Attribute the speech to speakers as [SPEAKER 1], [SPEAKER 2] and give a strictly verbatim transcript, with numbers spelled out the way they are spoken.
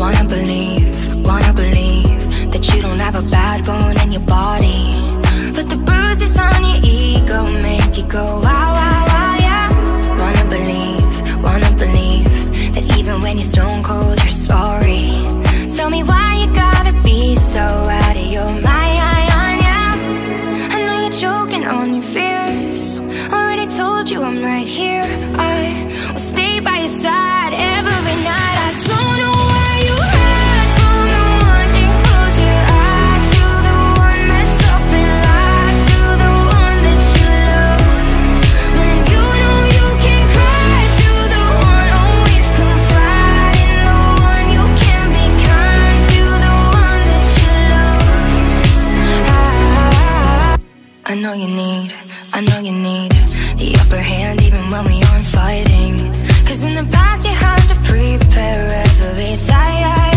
[SPEAKER 1] Wanna believe, wanna believe that you don't have a bad bone in your body, but the bruises on your ego make you go wow, wow, wow, yeah. Wanna believe, wanna believe that even when you're stone cold, you're sorry. Tell me why you gotta be so out of your mind, yeah. I know you're choking on your fears. Already told you I'm right here. I will stay by your side every night. I don't know why you hide from the one that close your eyes to the one that's up and lied to the one that you love. When you know you can cry to the one always confide in the one you can be kind to the one that you love. I, I know you need, I know you need the upper hand even when we aren't fighting. Cause in the past you had to prepare every time.